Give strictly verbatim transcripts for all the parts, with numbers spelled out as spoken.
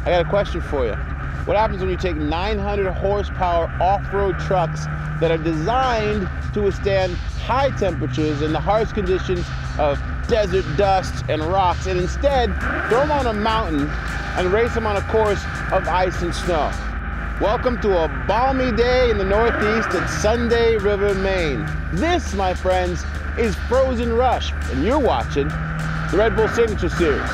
I got a question for you. What happens when you take nine hundred horsepower off-road trucks that are designed to withstand high temperatures and the harsh conditions of desert dust and rocks, and instead throw them on a mountain and race them on a course of ice and snow? Welcome to a balmy day in the Northeast at Sunday River, Maine. This, my friends, is Frozen Rush, and you're watching the Red Bull Signature Series.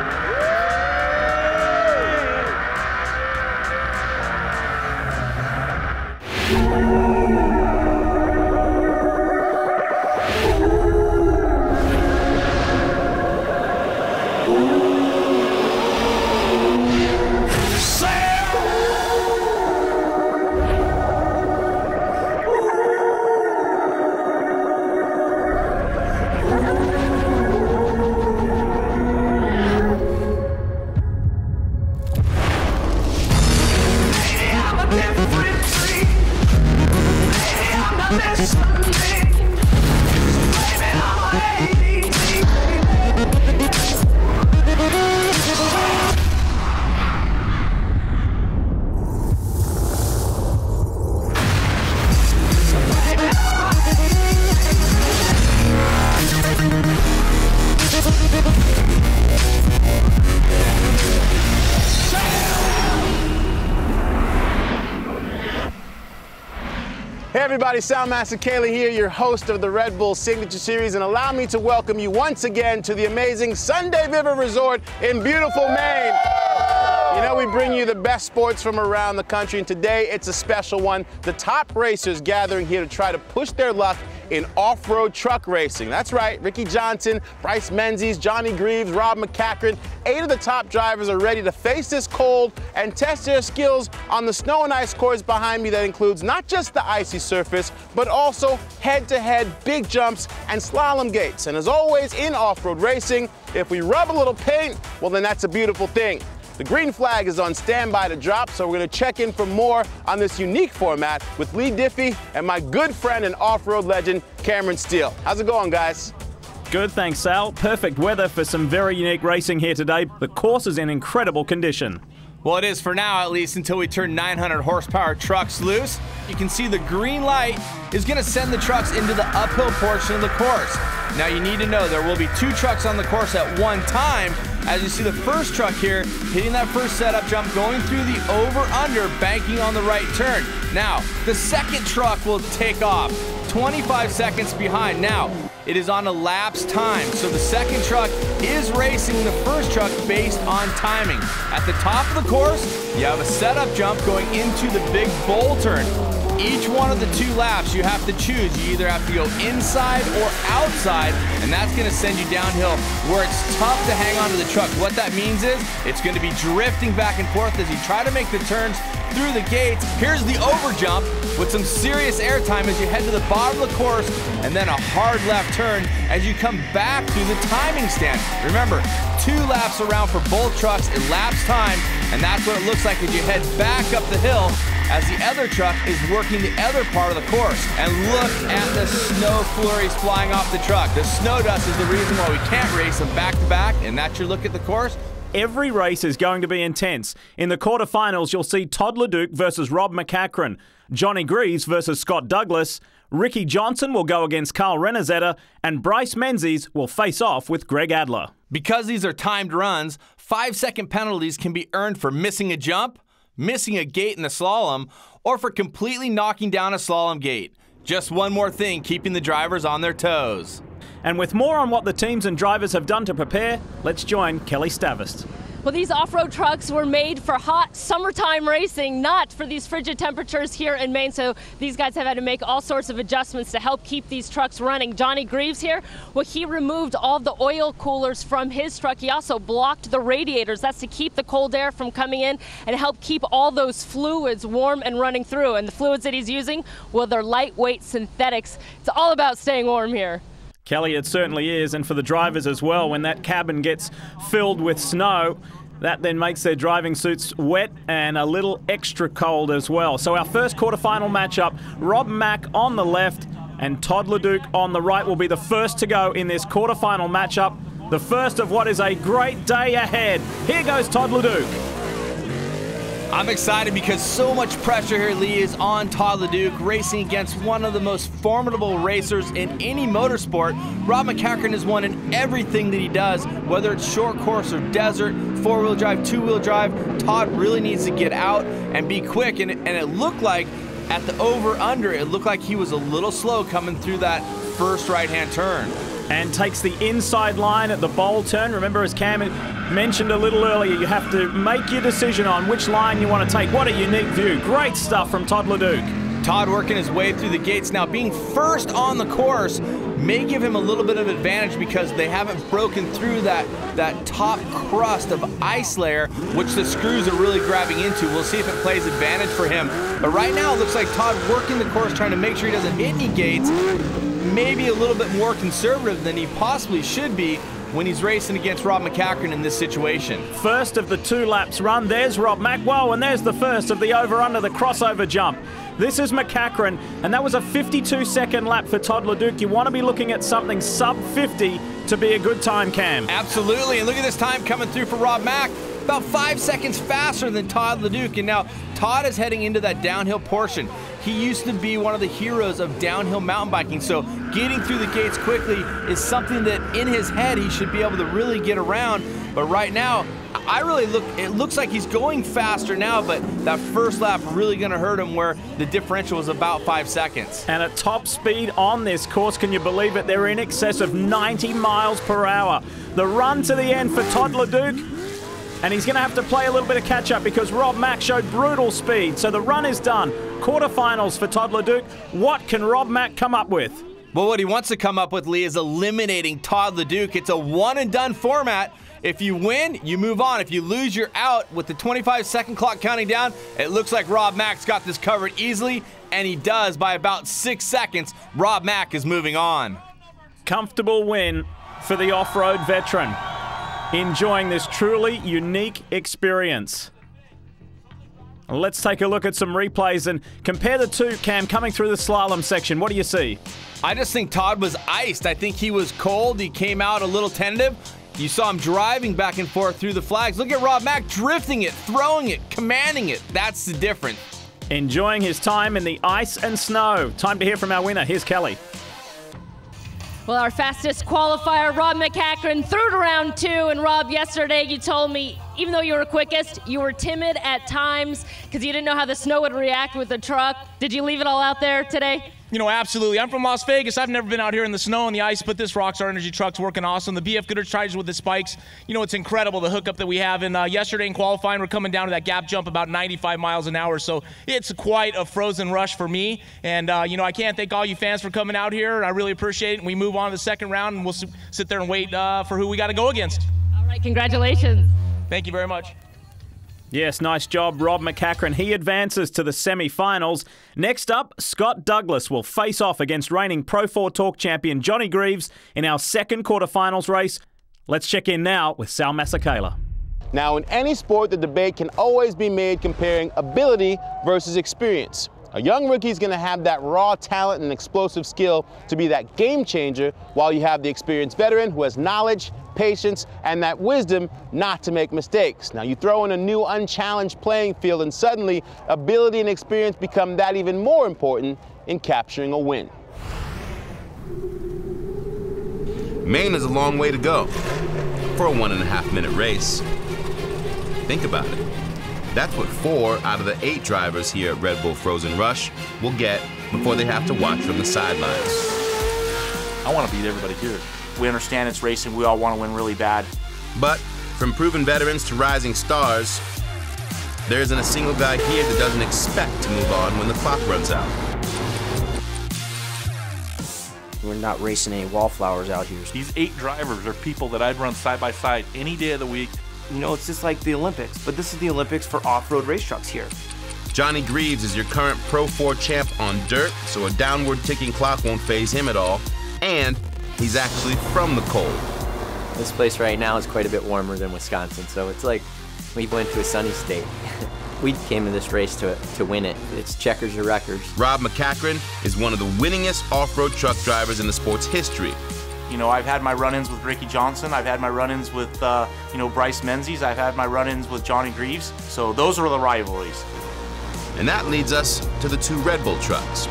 Hey everybody, Soundmaster Kaylee here, your host of the Red Bull Signature Series, and allow me to welcome you once again to the amazing Sunday River Resort in beautiful Maine. You know, we bring you the best sports from around the country, and today it's a special one. The top racers gathering here to try to push their luck in off-road truck racing. That's right, Ricky Johnson, Bryce Menzies, Johnny Greaves, Rob McCachran. Eight of the top drivers are ready to face this cold and test their skills on the snow and ice course behind me that includes not just the icy surface, but also head-to-head big jumps and slalom gates. And as always in off-road racing, if we rub a little paint, well then that's a beautiful thing. The green flag is on standby to drop, so we're going to check in for more on this unique format with Lee Diffie and my good friend and off-road legend, Cameron Steele. How's it going, guys? Good, thanks, Sal. Perfect weather for some very unique racing here today. The course is in incredible condition. Well, it is for now, at least, until we turn nine hundred horsepower trucks loose. You can see the green light is going to send the trucks into the uphill portion of the course. Now, you need to know there will be two trucks on the course at one time. As you see the first truck here, hitting that first setup jump, going through the over-under, banking on the right turn. Now, the second truck will take off, twenty-five seconds behind. Now, it is on a lapse time, so the second truck is racing the first truck based on timing. At the top of the course, you have a setup jump going into the big bowl turn. Each one of the two laps you have to choose. You either have to go inside or outside, and that's going to send you downhill where it's tough to hang on to the truck. What that means is it's going to be drifting back and forth as you try to make the turns through the gates. Here's the over jump with some serious airtime as you head to the bottom of the course, and then a hard left turn as you come back through the timing stand. Remember, two laps around for both trucks, elapsed time, and that's what it looks like as you head back up the hill as the other truck is working the other part of the course. And look at the snow flurries flying off the truck. The snow dust is the reason why we can't race them back to back, and that's your look at the course. Every race is going to be intense. In the quarterfinals, you'll see Todd LeDuc versus Rob McCachran, Johnny Greaves versus Scott Douglas, Ricky Johnson will go against Carl Renazetta, and Bryce Menzies will face off with Greg Adler. Because these are timed runs, five-second penalties can be earned for missing a jump, missing a gate in the slalom, or for completely knocking down a slalom gate. Just one more thing, keeping the drivers on their toes. And with more on what the teams and drivers have done to prepare, let's join Kelly Stavist. Well, these off-road trucks were made for hot summertime racing, not for these frigid temperatures here in Maine. So these guys have had to make all sorts of adjustments to help keep these trucks running. Johnny Greaves here, well, he removed all the oil coolers from his truck. He also blocked the radiators. That's to keep the cold air from coming in and help keep all those fluids warm and running through. And the fluids that he's using, well, they're lightweight synthetics. It's all about staying warm here. Kelly, it certainly is, and for the drivers as well, when that cabin gets filled with snow, that then makes their driving suits wet and a little extra cold as well. So our first quarterfinal matchup, Rob Mack on the left and Todd LeDuc on the right will be the first to go in this quarterfinal matchup, the first of what is a great day ahead. Here goes Todd LeDuc. I'm excited because so much pressure here, Lee, is on Todd LeDuc, racing against one of the most formidable racers in any motorsport. Rob McEachran has won in everything that he does, whether it's short course or desert, four-wheel drive, two-wheel drive. Todd really needs to get out and be quick, and, and it looked like at the over-under, it looked like he was a little slow coming through that first right-hand turn. And takes the inside line at the bowl turn. Remember, as Cam mentioned a little earlier, you have to make your decision on which line you want to take. What a unique view. Great stuff from Todd LeDuc. Todd working his way through the gates. Now, being first on the course may give him a little bit of advantage because they haven't broken through that, that top crust of ice layer, which the screws are really grabbing into. We'll see if it plays advantage for him. But right now, it looks like Todd working the course, trying to make sure he doesn't hit any gates. Maybe a little bit more conservative than he possibly should be when he's racing against Rob McEachran in this situation. First of the two laps run, there's Rob Mac. Whoa, and there's the first of the over-under, the crossover jump. This is McEachran, and that was a fifty-two second lap for Todd LeDuc. You want to be looking at something sub fifty to be a good time, Cam. Absolutely, and look at this time coming through for Rob Mac. About five seconds faster than Todd LeDuc, and now Todd is heading into that downhill portion. He used to be one of the heroes of downhill mountain biking, so getting through the gates quickly is something that in his head he should be able to really get around. But right now, I really look, it looks like he's going faster now, but that first lap really gonna hurt him where the differential was about five seconds. And at top speed on this course, can you believe it? They're in excess of ninety miles per hour. The run to the end for Todd LeDuc, and he's going to have to play a little bit of catch-up because Rob Mac showed brutal speed. So the run is done. Quarterfinals for Todd LeDuc. What can Rob Mac come up with? Well, what he wants to come up with, Lee, is eliminating Todd LeDuc. It's a one-and-done format. If you win, you move on. If you lose, you're out. With the twenty-five second clock counting down, it looks like Rob Mac's got this covered easily, and he does by about six seconds. Rob Mac is moving on. Comfortable win for the off-road veteran. Enjoying this truly unique experience. Let's take a look at some replays and compare the two, Cam, coming through the slalom section. What do you see? I just think Todd was iced. I think he was cold. He came out a little tentative. You saw him driving back and forth through the flags. Look at Rob Mac drifting it, throwing it, commanding it. That's the difference. Enjoying his time in the ice and snow. Time to hear from our winner. Here's Kelly. Well, our fastest qualifier, Rob McEachran, through to round two. And Rob, yesterday you told me, even though you were quickest, you were timid at times because you didn't know how the snow would react with the truck. Did you leave it all out there today? You know, absolutely. I'm from Las Vegas. I've never been out here in the snow and the ice, but this Rockstar Energy truck's working awesome. The B F Goodrich charges with the spikes. You know, it's incredible, the hookup that we have. And uh, yesterday in qualifying, we're coming down to that gap jump about ninety-five miles an hour. So it's quite a frozen rush for me. And, uh, you know, I can't thank all you fans for coming out here. I really appreciate it. And we move on to the second round, and we'll sit there and wait uh, for who we got to go against. All right, congratulations. Thank you very much. Yes, nice job, Rob McEachran. He advances to the semi-finals. Next up, Scott Douglas will face off against reigning Pro four Talk champion Johnny Greaves in our second quarterfinals race. Let's check in now with Sal Masekela. Now, in any sport, the debate can always be made comparing ability versus experience. A young rookie is going to have that raw talent and explosive skill to be that game changer, while you have the experienced veteran who has knowledge, patience, and that wisdom not to make mistakes. Now, you throw in a new unchallenged playing field, and suddenly ability and experience become that even more important in capturing a win. Maine is a long way to go for a one and a half minute race. Think about it. That's what four out of the eight drivers here at Red Bull Frozen Rush will get before they have to watch from the sidelines. I want to beat everybody here. We understand it's racing. We all want to win really bad. But from proven veterans to rising stars, there isn't a single guy here that doesn't expect to move on when the clock runs out. We're not racing any wallflowers out here. These eight drivers are people that I'd run side by side any day of the week. You know, it's just like the Olympics, but this is the Olympics for off-road race trucks here. Johnny Greaves is your current Pro four champ on dirt, so a downward ticking clock won't faze him at all. And he's actually from the cold. This place right now is quite a bit warmer than Wisconsin, so it's like we went to a sunny state. We came to this race to, to win it. It's checkers or records. Rob McEachran is one of the winningest off-road truck drivers in the sport's history. You know, I've had my run-ins with Ricky Johnson. I've had my run-ins with, uh, you know, Bryce Menzies. I've had my run-ins with Johnny Greaves. So those are the rivalries. And that leads us to the two Red Bull trucks.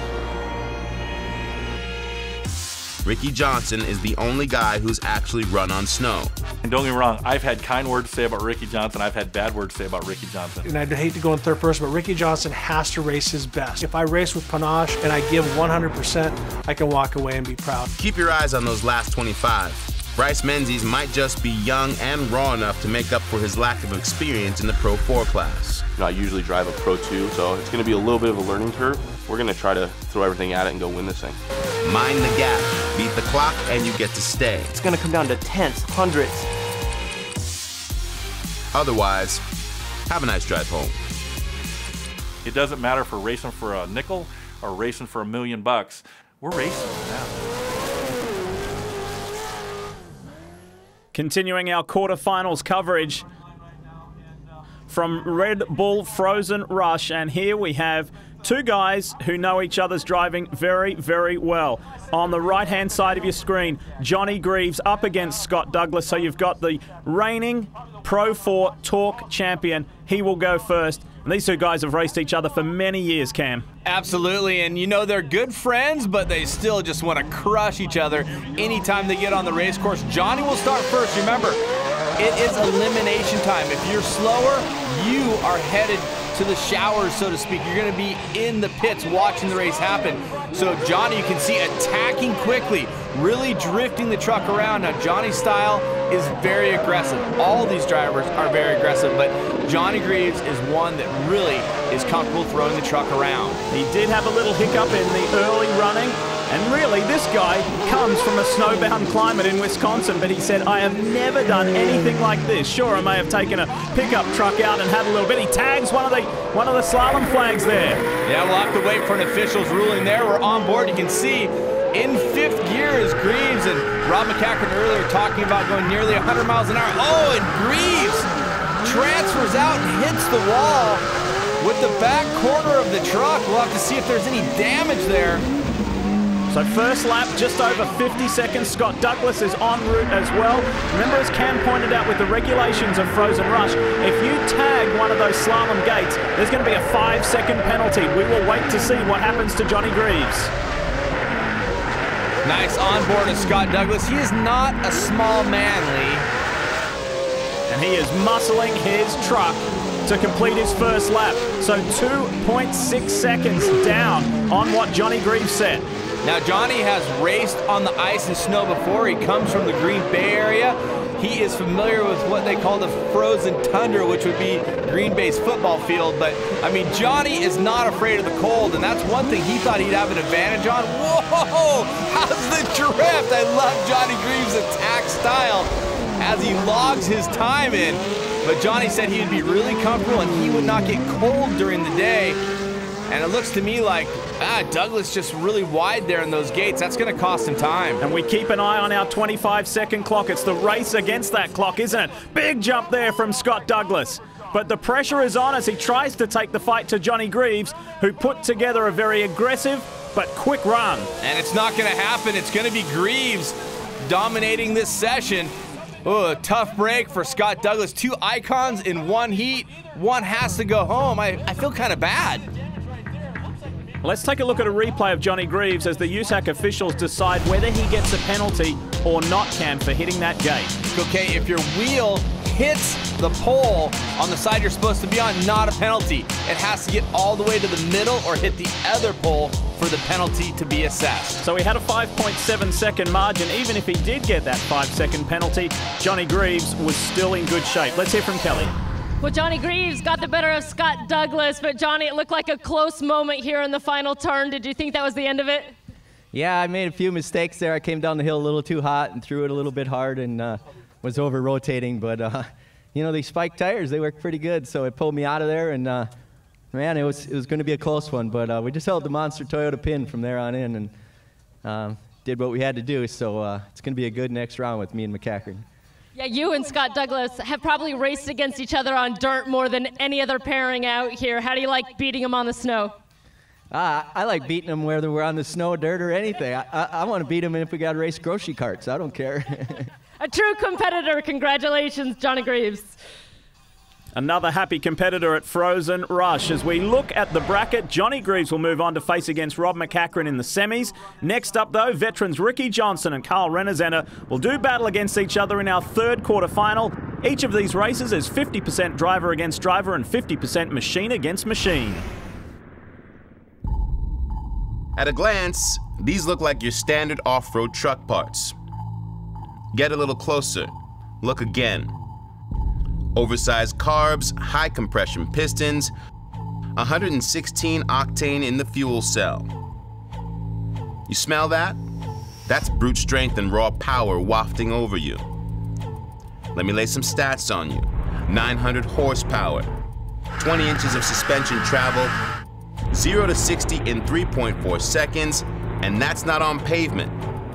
Ricky Johnson is the only guy who's actually run on snow. And don't get me wrong, I've had kind words to say about Ricky Johnson. I've had bad words to say about Ricky Johnson. And I'd hate to go in third person, but Ricky Johnson has to race his best. If I race with panache and I give one hundred percent, I can walk away and be proud. Keep your eyes on those last twenty-five. Bryce Menzies might just be young and raw enough to make up for his lack of experience in the Pro four class. You know, I usually drive a Pro two, so it's going to be a little bit of a learning curve. We're going to try to throw everything at it and go win this thing. Mind the gap, beat the clock, and you get to stay. It's going to come down to tenths, hundredths. Otherwise, have a nice drive home. It doesn't matter if we're racing for a nickel or racing for a million bucks. We're racing now. Continuing our quarterfinals coverage from Red Bull Frozen Rush, and here we have two guys who know each other's driving very, very well. On the right-hand side of your screen, Johnny Greaves up against Scott Douglas, so you've got the reigning Pro four Torque champion. He will go first. And these two guys have raced each other for many years, Cam. Absolutely, and you know they're good friends, but they still just want to crush each other anytime they get on the race course. Johnny will start first. Remember, it is elimination time. If you're slower, you are headed to the showers, so to speak. You're going to be in the pits watching the race happen. So Johnny, you can see attacking quickly, really drifting the truck around. Now Johnny's style is very aggressive. All these drivers are very aggressive, but Johnny Greaves is one that really is comfortable throwing the truck around. He did have a little hiccup in the early running, and really this guy comes from a snowbound climate in Wisconsin, but he said, I have never done anything like this. Sure, I may have taken a pickup truck out and had a little bit. He tags one of the one of the slalom flags there. Yeah, we'll have to wait for an official's ruling there. We're on board. You can see in fifth gear is Greaves, and Rob McCackern earlier talking about going nearly one hundred miles an hour. Oh, and Greaves transfers out and hits the wall with the back corner of the truck. We'll have to see if there's any damage there. So first lap, just over fifty seconds. Scott Douglas is en route as well. Remember, as Cam pointed out with the regulations of Frozen Rush, if you tag one of those slalom gates, there's going to be a five second penalty. We will wait to see what happens to Johnny Greaves. Nice onboard of Scott Douglas. He is not a small man, Lee. And he is muscling his truck to complete his first lap. So two point six seconds down on what Johnny Greaves set. Now Johnny has raced on the ice and snow before. He comes from the Green Bay area. He is familiar with what they call the frozen tundra, which would be Green Bay's football field. But, I mean, Johnny is not afraid of the cold, and that's one thing he thought he'd have an advantage on. Whoa! How's the drift? I love Johnny Greaves' attack style as he logs his time in. But Johnny said he would be really comfortable and he would not get cold during the day. And it looks to me like, ah, Douglas just really wide there in those gates. That's going to cost him time. And we keep an eye on our twenty-five second clock. It's the race against that clock, isn't it? Big jump there from Scott Douglas. But the pressure is on as he tries to take the fight to Johnny Greaves, who put together a very aggressive but quick run. And it's not going to happen. It's going to be Greaves dominating this session. Oh, a tough break for Scott Douglas. Two icons in one heat. One has to go home. I, I feel kind of bad. Let's take a look at a replay of Johnny Greaves as the U S A C officials decide whether he gets a penalty or not, Cam, for hitting that gate. Okay, if your wheel hits the pole on the side you're supposed to be on, not a penalty. It has to get all the way to the middle or hit the other pole for the penalty to be assessed. So he had a five point seven second margin. Even if he did get that five second penalty, Johnny Greaves was still in good shape. Let's hear from Kelly. Well, Johnny Greaves got the better of Scott Douglas, but Johnny, it looked like a close moment here in the final turn. Did you think that was the end of it? Yeah, I made a few mistakes there. I came down the hill a little too hot and threw it a little bit hard and uh, was over-rotating. But, uh, you know, these spike tires, they work pretty good, so it pulled me out of there. And, uh, man, it was, it was going to be a close one. But uh, we just held the Monster Toyota pin from there on in and um, did what we had to do. So uh, it's going to be a good next round with me and McCackern. Yeah, you and Scott Douglas have probably raced against each other on dirt more than any other pairing out here. How do you like beating them on the snow? Uh, I like beating them whether we're on the snow, dirt, or anything. I, I, I want to beat them if we got to race grocery carts. I don't care. A true competitor. Congratulations, Johnny Greaves. Another happy competitor at Frozen Rush. As we look at the bracket, Johnny Greaves will move on to face against Rob McCachran in the semis. Next up, though, veterans Ricky Johnson and Carl Renazena will do battle against each other in our third quarterfinal. Each of these races is fifty percent driver against driver and fifty percent machine against machine. At a glance, these look like your standard off-road truck parts. Get a little closer. Look again. Oversized carbs, high compression pistons, one hundred sixteen octane in the fuel cell. You smell that? That's brute strength and raw power wafting over you. Let me lay some stats on you. nine hundred horsepower, twenty inches of suspension travel, zero to sixty in three point four seconds, and that's not on pavement.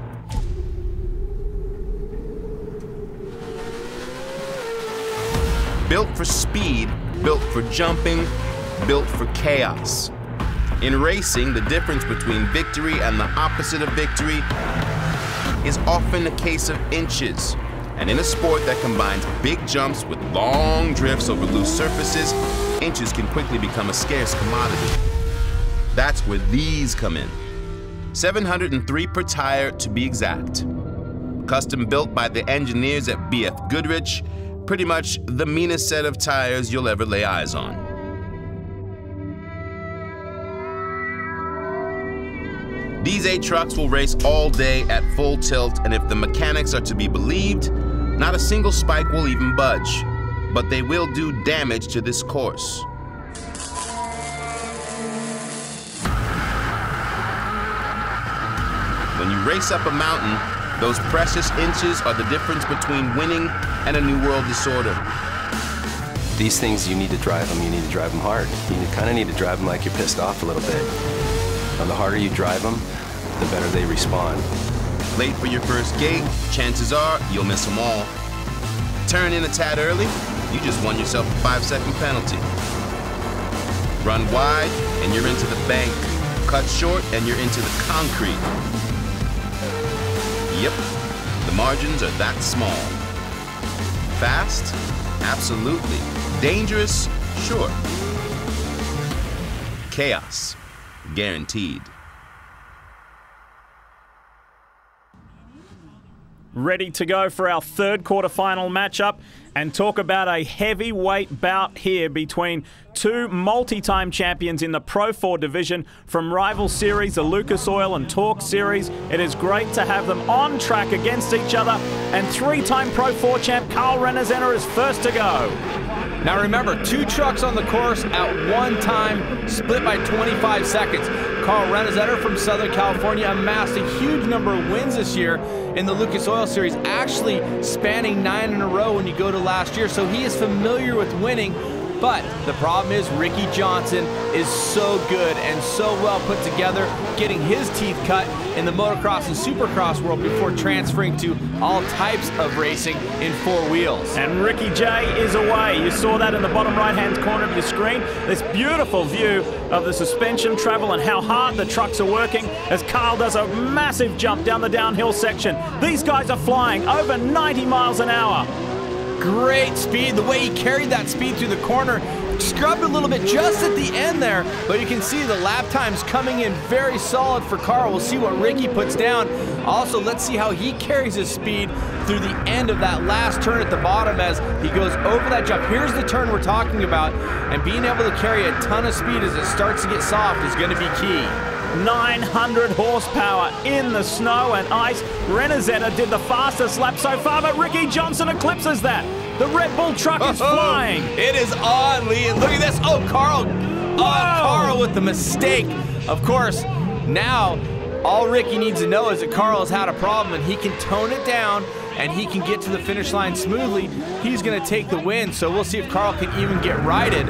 Built for speed, built for jumping, built for chaos. In racing, the difference between victory and the opposite of victory is often a case of inches. And in a sport that combines big jumps with long drifts over loose surfaces, inches can quickly become a scarce commodity. That's where these come in. seven hundred three per tire to be exact. Custom built by the engineers at B F Goodrich, pretty much the meanest set of tires you'll ever lay eyes on. These eight trucks will race all day at full tilt, and if the mechanics are to be believed, not a single spike will even budge, but they will do damage to this course. When you race up a mountain, those precious inches are the difference between winning and a new world disorder. These things, you need to drive them, you need to drive them hard. You kind of need to drive them like you're pissed off a little bit. And the harder you drive them, the better they respond. Late for your first gate, chances are you'll miss them all. Turn in a tad early, you just won yourself a five second penalty. Run wide, and you're into the bank. Cut short, and you're into the concrete. Yep, the margins are that small. Fast? Absolutely. Dangerous? Sure. Chaos? Guaranteed. Ready to go for our third quarterfinal matchup and talk about a heavyweight bout here between two multi-time champions in the Pro four division from rival series, the Lucas Oil and Torque series. It is great to have them on track against each other, and three-time Pro four champ Carl Renazena is first to go. Now remember, two trucks on the course at one time, split by twenty-five seconds. Carl Renazena from Southern California amassed a huge number of wins this year in the Lucas Oil Series, actually spanning nine in a row when you go to last year, so he is familiar with winning. But the problem is Ricky Johnson is so good and so well put together, getting his teeth cut in the motocross and supercross world before transferring to all types of racing in four wheels. And Ricky J is away. You saw that in the bottom right-hand corner of your screen. This beautiful view of the suspension travel and how hard the trucks are working as Carl does a massive jump down the downhill section. These guys are flying over ninety miles an hour. Great speed. The way he carried that speed through the corner, scrubbed a little bit just at the end there, but you can see the lap times coming in very solid for Carl. We'll see what Ricky puts down. Also, let's see how he carries his speed through the end of that last turn at the bottom as he goes over that jump. Here's the turn we're talking about, and being able to carry a ton of speed as it starts to get soft is going to be key. nine hundred horsepower in the snow and ice. Renazena did the fastest lap so far, but Ricky Johnson eclipses that. The Red Bull truck is oh, flying. It is on, Lee, and look at this. Oh, Carl. Oh, Carl with the mistake. Of course, now all Ricky needs to know is that Carl has had a problem, and he can tone it down, and he can get to the finish line smoothly. He's going to take the win, so we'll see if Carl can even get righted.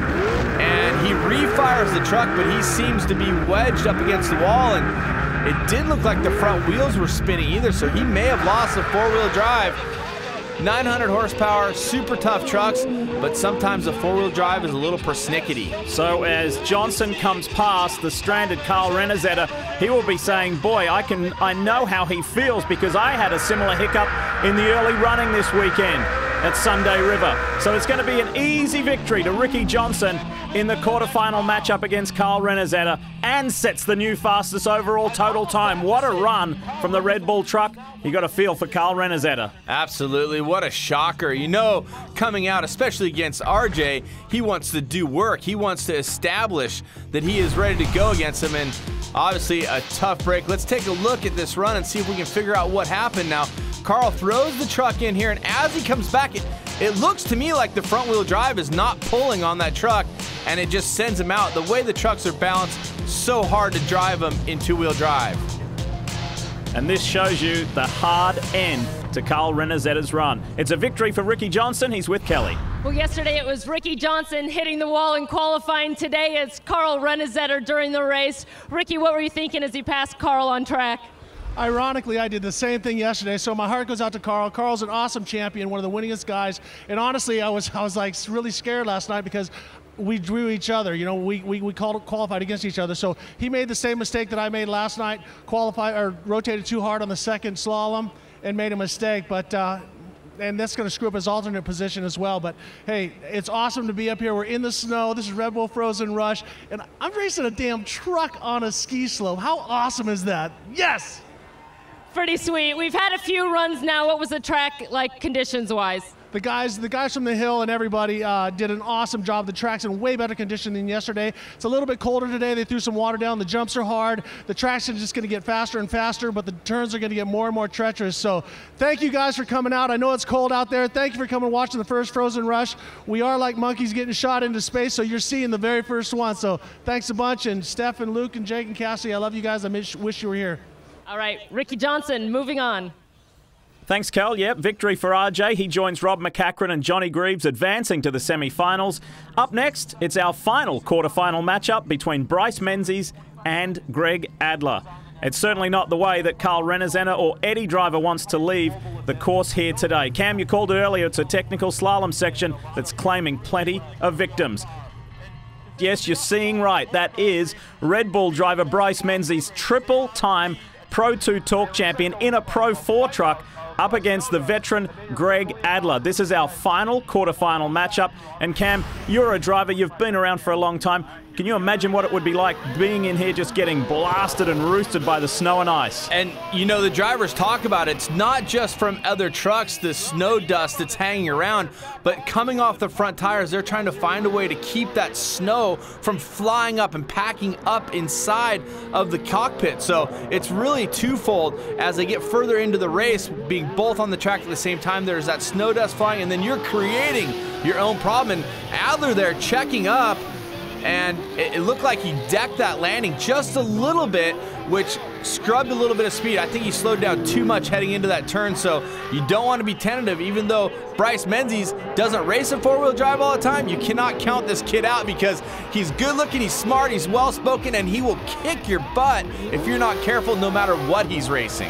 And he refires the truck, but he seems to be wedged up against the wall, and it didn't look like the front wheels were spinning either, so he may have lost the four-wheel drive. nine hundred horsepower, super tough trucks, but sometimes the four-wheel drive is a little persnickety. So as Johnson comes past the stranded Carl Renazetta, he will be saying, boy, I can, I know how he feels because I had a similar hiccup in the early running this weekend at Sunday River. So it's going to be an easy victory to Ricky Johnson in the quarterfinal matchup against Carl Renazetta, and sets the new fastest overall total time. What a run from the Red Bull truck. You got a feel for Carl Renazetta. Absolutely, what a shocker. You know, coming out, especially against R J, he wants to do work. He wants to establish that he is ready to go against him, and obviously a tough break. Let's take a look at this run and see if we can figure out what happened. Now, Carl throws the truck in here, and as he comes back, it, it looks to me like the front wheel drive is not pulling on that truck, and it just sends him out. The way the trucks are balanced, so hard to drive them in two-wheel drive. And this shows you the hard end to Carl Renazetta's run. It's a victory for Ricky Johnson. He's with Kelly. Well, yesterday it was Ricky Johnson hitting the wall in qualifying. Today it's Carl Renazetta during the race. Ricky, what were you thinking as he passed Carl on track? Ironically, I did the same thing yesterday, so my heart goes out to Carl. Carl's an awesome champion, one of the winningest guys, and honestly, I was I was like really scared last night because we drew each other. You know, we we, we called, qualified against each other, so he made the same mistake that I made last night, qualified or rotated too hard on the second slalom and made a mistake, but uh, and that's going to screw up his alternate position as well. But hey, it's awesome to be up here. We're in the snow. This is Red Bull Frozen Rush, and I'm racing a damn truck on a ski slope. How awesome is that? Yes! Pretty sweet. We've had a few runs now. What was the track like conditions-wise? The guys, the guys from the hill and everybody uh, did an awesome job. The track's in way better condition than yesterday. It's a little bit colder today. They threw some water down. The jumps are hard. The track's just going to get faster and faster, but the turns are going to get more and more treacherous. So thank you guys for coming out. I know it's cold out there. Thank you for coming and watching the first Frozen Rush. We are like monkeys getting shot into space, so you're seeing the very first one. So thanks a bunch. And Steph and Luke and Jake and Cassie, I love you guys. I wish you were here. All right, Ricky Johnson, moving on. Thanks, Cal. Yep, victory for R J. He joins Rob McCachran and Johnny Greaves advancing to the semi-finals. Up next, it's our final quarterfinal matchup between Bryce Menzies and Greg Adler. It's certainly not the way that Carl Renazetta or Eddie Driver wants to leave the course here today. Cam, you called it earlier. It's a technical slalom section that's claiming plenty of victims. Yes, you're seeing right. That is Red Bull driver Bryce Menzies' triple-time Pro two Torque champion in a Pro four truck up against the veteran Greg Adler. This is our final quarterfinal matchup. And Cam, you're a driver. You've been around for a long time. Can you imagine what it would be like being in here just getting blasted and roosted by the snow and ice? And, you know, the drivers talk about it. It's not just from other trucks, the snow dust that's hanging around, but coming off the front tires, they're trying to find a way to keep that snow from flying up and packing up inside of the cockpit. So it's really twofold as they get further into the race, being both on the track at the same time. There's that snow dust flying, and then you're creating your own problem. And Adler there checking up, and it, it looked like he decked that landing just a little bit, which scrubbed a little bit of speed. I think he slowed down too much heading into that turn, so you don't want to be tentative. Even though Bryce Menzies doesn't race a four-wheel drive all the time, you cannot count this kid out because he's good-looking, he's smart, he's well-spoken, and he will kick your butt if you're not careful no matter what he's racing.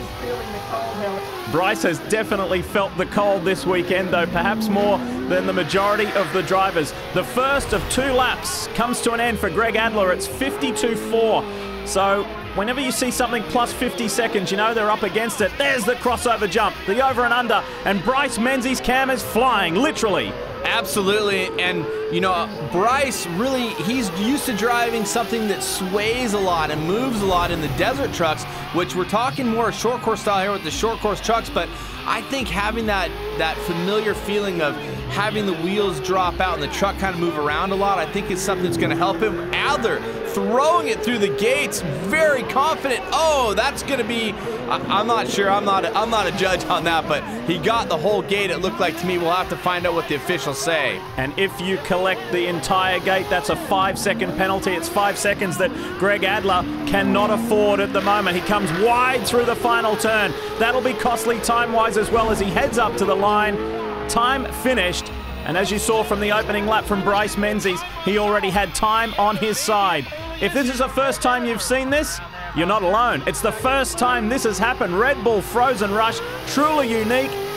Bryce has definitely felt the cold this weekend, though perhaps more than the majority of the drivers. The first of two laps comes to an end for Greg Adler. It's fifty-two four. So whenever you see something plus fifty seconds, you know they're up against it. There's the crossover jump, the over and under, and Bryce Menzies' cam is flying, literally. Absolutely, and you know, Bryce really, he's used to driving something that sways a lot and moves a lot in the desert trucks, which we're talking more short course style here with the short course trucks, but I think having that, that familiar feeling of having the wheels drop out and the truck kind of move around a lot, I think is something that's going to help him. Adler throwing it through the gates, very confident. Oh, that's going to be, I, I'm not sure, I'm not, a, I'm not a judge on that, but he got the whole gate, it looked like to me. We'll have to find out what the officials say. And if you collect the entire gate, that's a five second penalty. It's five seconds that Greg Adler cannot afford at the moment. He comes wide through the final turn. That'll be costly time-wise as well as he heads up to the line. Time finished, and as you saw from the opening lap from Bryce Menzies, he already had time on his side. If this is the first time you've seen this, you're not alone. It's the first time this has happened. Red Bull Frozen Rush, truly unique.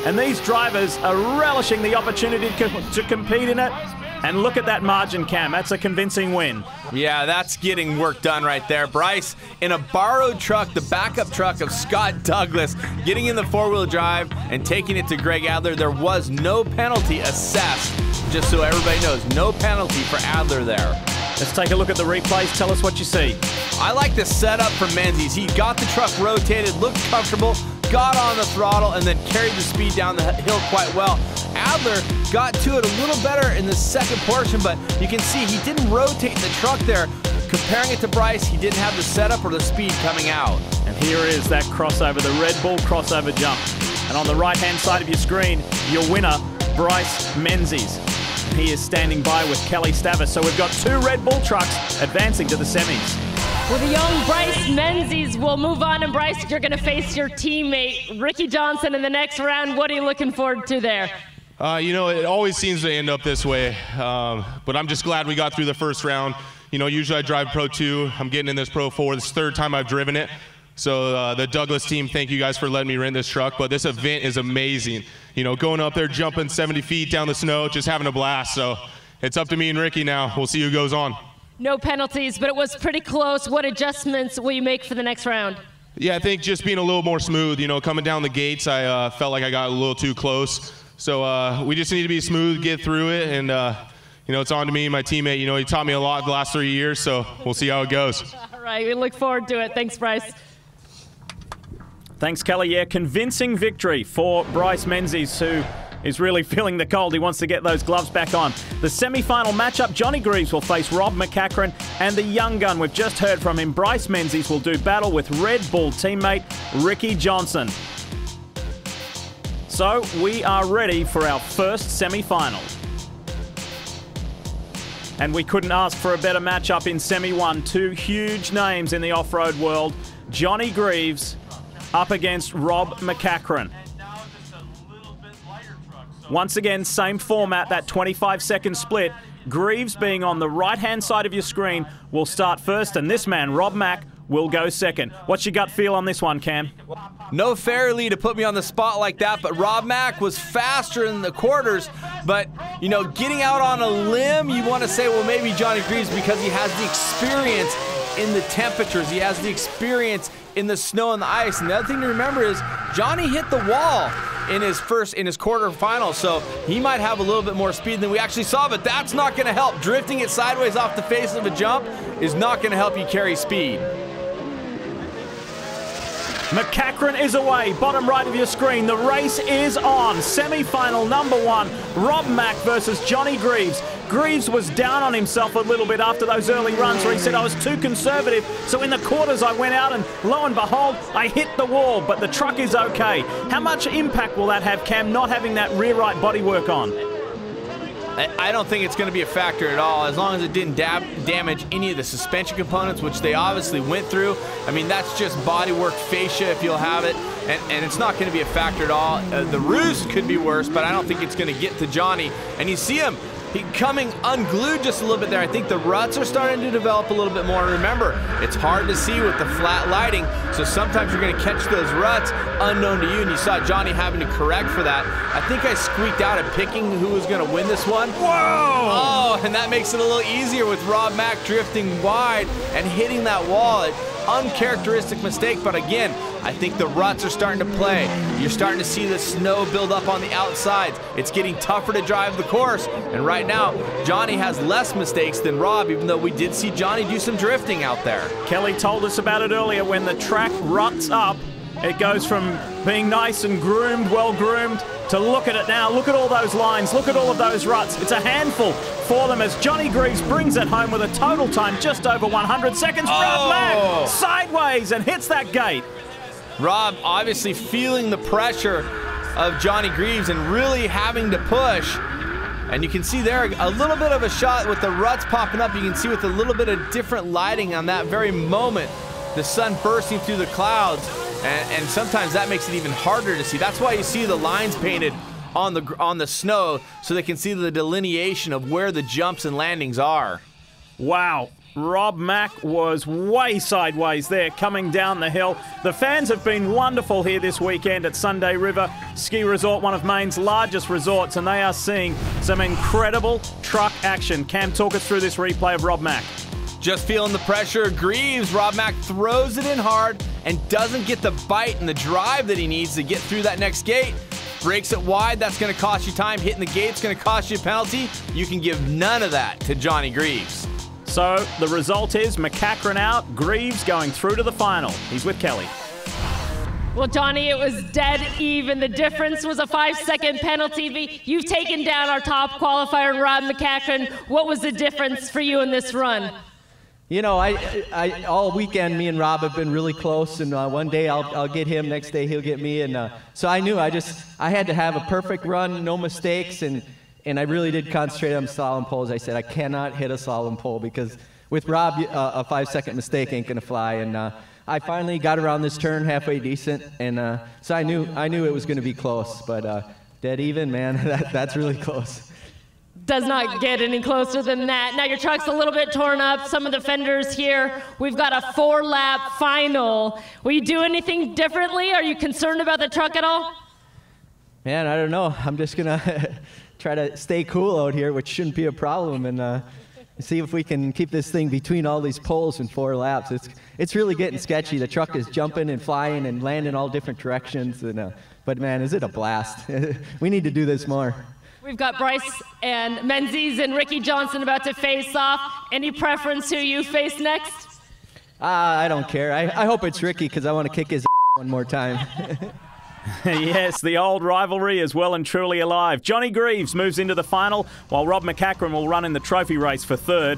And these drivers are relishing the opportunity to, to compete in it. And look at that margin, Cam. That's a convincing win. Yeah, that's getting work done right there. Bryce, in a borrowed truck, the backup truck of Scott Douglas, getting in the four-wheel drive and taking it to Greg Adler. There was no penalty assessed, just so everybody knows. No penalty for Adler there. Let's take a look at the replays. Tell us what you see. I like the setup for Menzies. He got the truck rotated, looked comfortable, got on the throttle, and then carried the speed down the hill quite well. Adler got to it a little better in the second portion, but you can see he didn't rotate the truck there. Comparing it to Bryce, he didn't have the setup or the speed coming out. And here is that crossover, the Red Bull crossover jump. And on the right-hand side of your screen, your winner, Bryce Menzies. He is standing by with Kelly Stavis. So we've got two Red Bull trucks advancing to the semis. Well, the young Bryce Menzies will move on, and Bryce, you're going to face your teammate, Ricky Johnson, in the next round. What are you looking forward to there? Uh, you know, it always seems to end up this way, um, but I'm just glad we got through the first round. You know, usually I drive Pro two. I'm getting in this Pro four. This is the third time I've driven it. So uh, the Douglas team, thank you guys for letting me rent this truck, but this event is amazing. You know, going up there, jumping seventy feet down the snow, just having a blast. So it's up to me and Ricky now. We'll see who goes on. No penalties, but it was pretty close. What adjustments will you make for the next round? Yeah, I think just being a little more smooth. You know, coming down the gates, I uh, felt like I got a little too close. So uh, we just need to be smooth, get through it, and uh, you know, it's on to me and my teammate. You know, he taught me a lot the last three years, so we'll see how it goes. All right, we look forward to it. Thanks, Bryce. Thanks, Kelly. Yeah, convincing victory for Bryce Menzies, who is really feeling the cold. He wants to get those gloves back on. The semi-final matchup, Johnny Greaves will face Rob McCachran, and the young gun we've just heard from him, Bryce Menzies, will do battle with Red Bull teammate Ricky Johnson. So we are ready for our first semi-final. And we couldn't ask for a better matchup in Semi one. Two huge names in the off-road world. Johnny Greaves up against Rob McCachran. Once again, same format, that twenty-five second split. Greaves, being on the right-hand side of your screen, will start first, and this man, Rob Mack, will go second. What's your gut feel on this one, Cam? No fairly to put me on the spot like that, but Rob Mack was faster in the quarters. But, you know, getting out on a limb, you want to say, well, maybe Johnny Greaves, because he has the experience in the temperatures. He has the experience in the snow and the ice. And the other thing to remember is Johnny hit the wall in his first, in his quarterfinal, so he might have a little bit more speed than we actually saw, but that's not going to help. Drifting it sideways off the face of a jump is not going to help you carry speed. McCachran is away, bottom right of your screen. The race is on. Semi-final number one, Rob Mack versus Johnny Greaves. Greaves was down on himself a little bit after those early runs where he said, I was too conservative, so in the quarters I went out and lo and behold, I hit the wall, but the truck is okay. How much impact will that have, Cam, not having that rear right bodywork on? I don't think it's going to be a factor at all, as long as it didn't dab damage any of the suspension components, which they obviously went through. I mean, that's just bodywork fascia if you'll have it, and, and it's not going to be a factor at all. Uh, the roost could be worse, but I don't think it's going to get to Johnny. And you see him he coming unglued just a little bit there. I think the ruts are starting to develop a little bit more. And remember, it's hard to see with the flat lighting, so sometimes you're going to catch those ruts unknown to you, and you saw Johnny having to correct for that. I think I squeaked out at picking who was going to win this one. Whoa! Oh, and that makes it a little easier with Rob Mack drifting wide and hitting that wall. It, uncharacteristic mistake, but again, I think the ruts are starting to play. You're starting to see the snow build up on the outsides. It's getting tougher to drive the course, and right now, Johnny has less mistakes than Rob, even though we did see Johnny do some drifting out there. Kelly told us about it earlier. When the track ruts up, it goes from being nice and groomed, well groomed, to look at it now. Look at all those lines. Look at all of those ruts. It's a handful for them as Johnny Greaves brings it home with a total time just over one hundred seconds. Oh. Rob Mack sideways and hits that gate. Rob obviously feeling the pressure of Johnny Greaves and really having to push. And you can see there a little bit of a shot with the ruts popping up. You can see with a little bit of different lighting on that very moment, the sun bursting through the clouds. And, and sometimes that makes it even harder to see. That's why you see the lines painted on the on the snow, so they can see the delineation of where the jumps and landings are. Wow. Rob Mack was way sideways there coming down the hill. The fans have been wonderful here this weekend at Sunday River Ski Resort, one of Maine's largest resorts, and they are seeing some incredible truck action. Cam, talk us through this replay of Rob Mack. Just feeling the pressure. Greaves, Rob Mack throws it in hard and doesn't get the bite and the drive that he needs to get through that next gate. Breaks it wide, that's going to cost you time. Hitting the gate's going to cost you a penalty. You can give none of that to Johnny Greaves. So the result is McCachran out, Greaves going through to the final. He's with Kelly. Well, Johnny, it was dead even. The difference was a five-second penalty. You've taken down our top qualifier, Rob McCachran. What was the difference for you in this run? You know, I, I all weekend me and Rob have been really close, and uh, one day I'll, I'll get him, next day he'll get me, and uh, so I knew I just I had to have a perfect run, no mistakes, and and I really did concentrate on slalom poles. I said I cannot hit a slalom pole because with Rob uh, a five-second mistake ain't gonna fly, and uh, I finally got around this turn halfway decent, and uh, so I knew I knew it was gonna be close, but uh, dead even, man, that, that's really close. Does not get any closer than that. Now your truck's a little bit torn up. Some of the fenders here. We've got a four-lap final. Will you do anything differently? Are you concerned about the truck at all? Man, I don't know. I'm just gonna try to stay cool out here, which shouldn't be a problem, and uh, see if we can keep this thing between all these poles in four laps. It's it's really getting sketchy. The truck is jumping and flying and landing all different directions, and uh, but man, is it a blast? We need to do this more. We've got Bryce and Menzies and Ricky Johnson about to face off. Any preference who you face next? Uh, I don't care. I, I hope it's Ricky because I want to kick his one more time. Yes, the old rivalry is well and truly alive. Johnny Greaves moves into the final, while Rob McCachran will run in the trophy race for third.